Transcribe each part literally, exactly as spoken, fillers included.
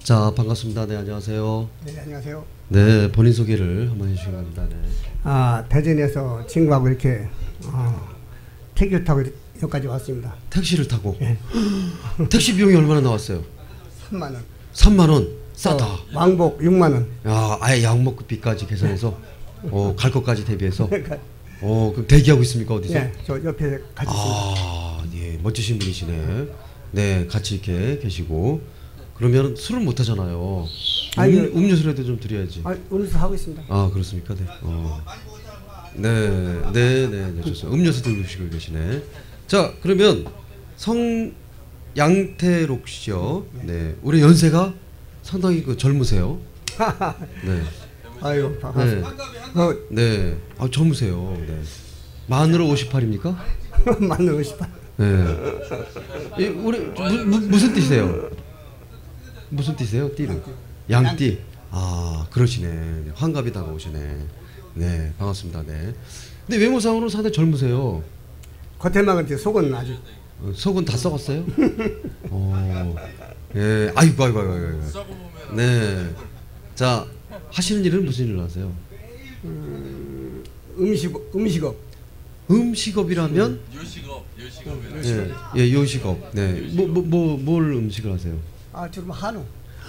자, 반갑습니다. 네, 안녕하세요. 네, 안녕하세요. 네, 본인 소개를 한번 해주시기 바랍니다. 네. 아, 대전에서 친구하고 이렇게 어, 택시를 타고 여기까지 왔습니다. 택시를 타고? 네. 택시 비용이 얼마나 나왔어요? 삼만 원. 삼만 원? 싸다. 어, 왕복 육만 원. 야, 아예 양목비까지 계산해서 어, 갈 것까지 대비해서. 어, 그럼 대기하고 있습니까, 어디서? 네, 저 옆에 같이 아, 예, 멋지신 분이시네. 네, 같이 이렇게 계시고. 그러면 술을 못 하잖아요. 아니, 음, 음료수라도 좀 드려야지. 아, 음료수 하고 있습니다. 아, 그렇습니까? 네. 어. 네, 네, 네, 네, 좋습니다. 음료수 들고 계시네. 자, 그러면 성 양태록 씨요. 네, 올해 연세가 상당히 그 젊으세요. 네. 아유, 반갑습니다. 네. 어, 네. 아, 젊으세요. 네. 만으로 오십팔입니까? 만으로 오십팔. 네. 이, 우리 무, 무, 무슨 띠세요? 무슨 띠세요? 띠는? 양띠. 아, 그러시네. 환갑이 다가오시네. 네, 반갑습니다. 네. 근데 외모상으로 상당히 젊으세요. 겉에만 그렇지 속은 아주. 어, 속은 다 썩었어요? 어, 예, 아이고, 아이고, 아이고, 아이고. 네. 자, 하시는 일은 무슨 일을 하세요? 음, 음식 음식업. 음식업이라면? 요식업, 요식업. 예, 예, 요식업. 네. 뭐, 뭐, 뭐, 뭘 음식을 하세요? 아, 지금 한우.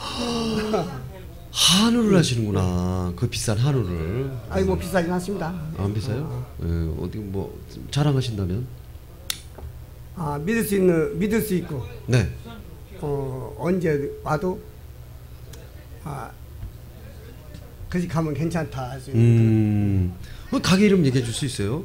한우를 하시는구나. 그 비싼 한우를. 아니 뭐 비싸긴 하십니다. 안 비싸요? 예, 어디 뭐 자랑하신다면? 아, 믿을 수 있는 믿을 수 있고. 네. 어, 언제 와도 아, 그 집 가면 괜찮다 할 수 있는. 음. 그 가게 이름 얘기해 줄 수 있어요?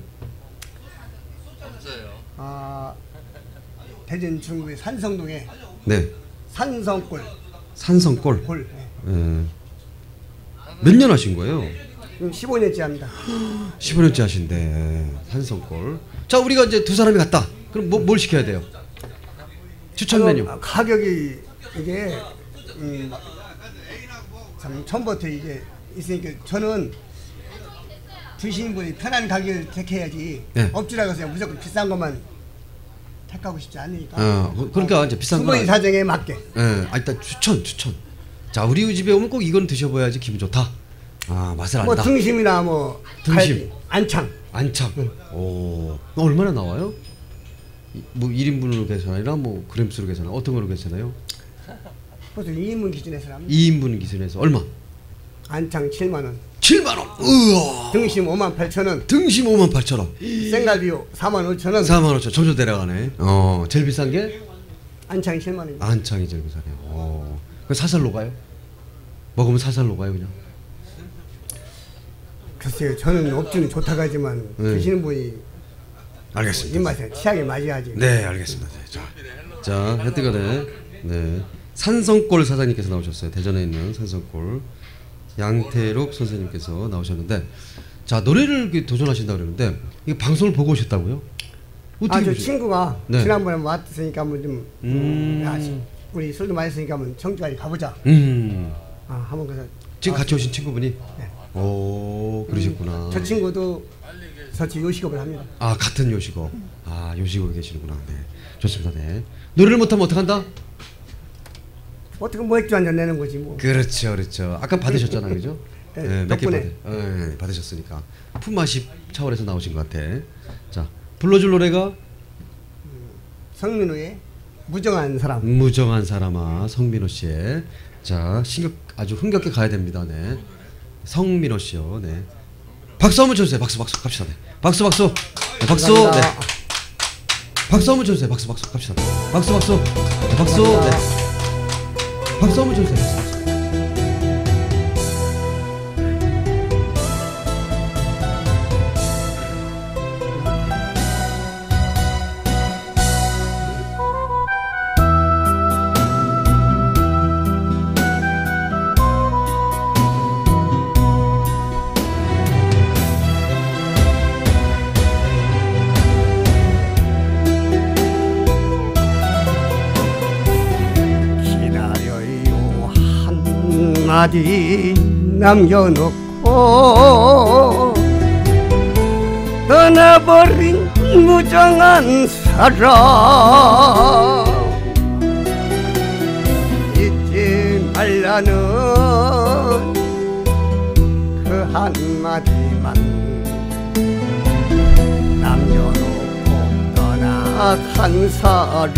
없어요. 아, 대전 중구의 산성동에 네. 산성골. 산성골. 골. 네. 예. 몇 년 하신 거예요? 지금 십오 년째 합니다. 십오 년째 하신데 산성골. 자, 우리가 이제 두 사람이 갔다. 그럼 뭐, 뭘 시켜야 돼요? 추천 아, 메뉴. 가격이 이게 음, 참 처음부터 이게 있으니까 저는 드시는 분이 편한 가격을 택해야지. 네. 업주라고 무조건 비싼 것만 택하고 싶지 않으니까. 어, 그러니까 이제 비싼 거. 수고의 사정에 맞게. 예, 아, 일단 추천, 추천. 자, 우리 집에 오면 꼭 이건 드셔봐야지 기분 좋다. 아, 맛을 안다. 뭐 등심이나 뭐 등심. 갈비, 안창. 안창. 응. 오, 얼마나 나와요? 이- 뭐 일 인분으로 계산하나 뭐 그램수로 계산하나 어떤 거로 계산해요? 보통 이 인분 기준에서 합니다. 이 인분 기준에서 얼마? 안창 칠만 원. 칠만 원. 우와. 등심 오만 팔천 원. 등심 오만 팔천 원. 생갈비 사만 오천 원. 사만 오천. 점점 내려가네. 어, 제일 비싼 게 안창이 칠만 원. 안창이 제일 비싸네요. 어. 그 살살 녹아요? 먹으면 살살 녹아요, 그냥. 글쎄요, 저는 업주는 좋다고 하지만 네. 드시는 분이 알겠습니다. 입맛에 취향에 맞아야지. 네, 알겠습니다. 네, 자, 자, 혜뜨거네. 네, 산성골 사장님께서 나오셨어요. 대전에 있는 산성골 양태록 선생님께서 나오셨는데, 자, 노래를 이렇게 도전하신다 그러는데 이게 방송을 보고 오셨다고요? 어떻게 아, 저 보셨- 친구가 네. 지난번에 왔으니까 한번 좀 음. 야, 우리 술도 많이 했으니까 한번 청주까지 가보자. 음, 아, 한번 그래서 지금 아, 같이 오신 친구분이? 네. 오, 그러셨구나. 저 친구도 같이 요식업을 합니다. 아, 같은 요식업. 아, 요식업에 계시는구나. 네, 좋습니다. 네, 노래를 못하면 어떡한다? 어떻게 뭐 맥주 한잔 내는 거지 뭐. 그렇죠, 그렇죠. 아까 받으셨잖아요, 그죠? 네, 네, 몇 개 덕분에. 받으, 네, 받으셨으니까 품맛이 차원에서 나오신 것 같아. 자, 불러줄 노래가 성민우의 무정한 사람. 무정한 사람아, 성민호 씨의. 자, 신격 아주 흥겹게 가야 됩니다. 네, 성민호 씨요. 네, 박수 한번 쳐주세요. 박수, 박수 갑시다. 네, 박수, 박수, 네, 박수. 네, 감사합니다. 박수 한번 쳐주세요. 박수, 박수 갑시다. 박수, 박수, 네, 박수. 네, 박수 한번 쳐주세요. 박수, 박수. 기다려요 한마디 남겨놓고 떠나버린 무정한 사람 잊지 말 살라는 그 한마디만 남겨놓고 떠나간 사람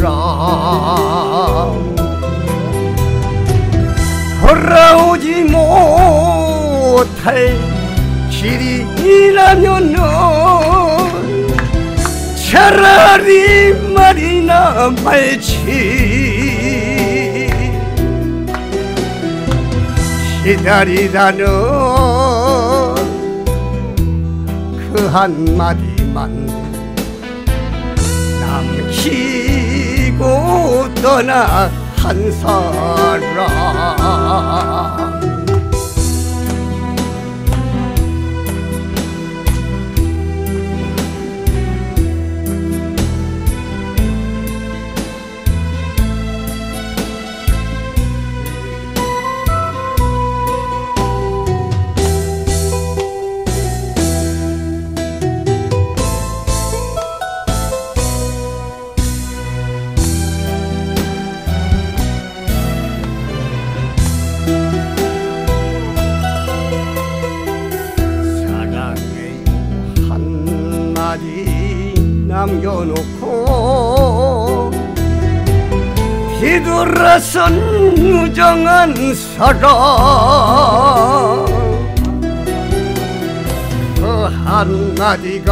돌아오지 못할 길이라면은 차라리 말이나 말지 기다리라는 그 한마디만 남기고 떠나간 사람 남겨놓고 뒤돌아선 무정한 사람 그 한마디가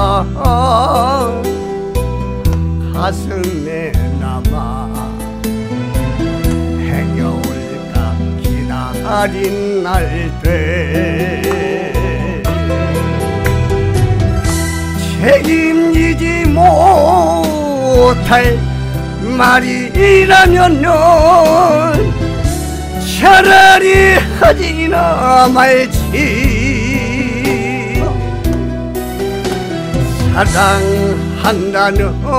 가슴에 남아 행여올까 기다린 날때 책임지지 못할 말이라면은 차라리 하지나 말지 사랑한다는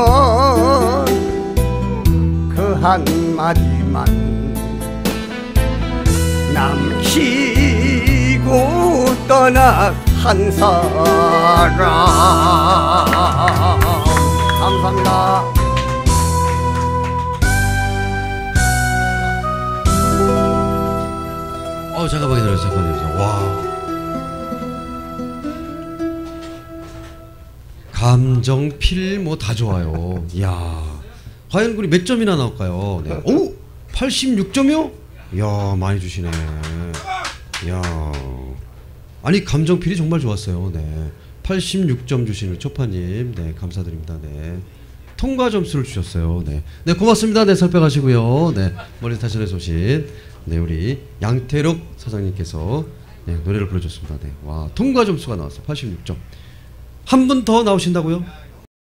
그 한마디만 남기고 떠나간 사람 감사합니다. 어 잠깐만 기다려 잠깐만요. 와 감정 필 뭐 다 좋아요. 이야 과연 우리 몇 점이나 나올까요? 네. 오 팔십육 점이요? 이야 많이 주시네. 이야 아니 감정필이 정말 좋았어요. 네, 팔십육 점 주시는 초파님, 네 감사드립니다. 네, 통과 점수를 주셨어요. 네, 네 고맙습니다. 네 살펴가시고요. 네 멀리 타천에서 오신 네 우리 양태록 사장님께서 네, 노래를 불러줬습니다. 네, 와 통과 점수가 나왔어요. 팔십육 점. 한 분 더 나오신다고요?